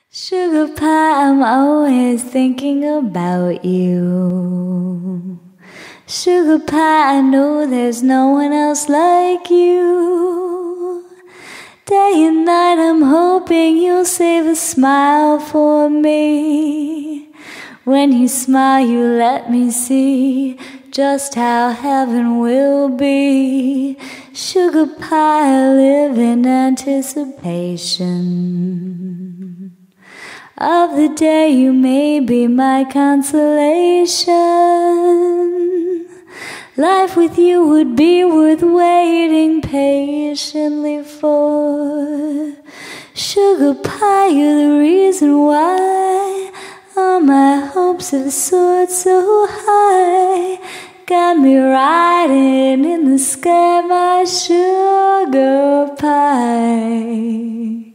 Sugar pie, I'm always thinking about you. Sugar pie, I know there's no one else like you. Day and night I'm hoping you'll save a smile for me. When you smile you let me see just how heaven will be. Sugar pie, I live in anticipation of the day you may be my consolation. Life with you would be worth waiting patiently for. Sugar pie, you're the reason why all my hopes have soared so high. Got me riding in the sky, my sugar pie.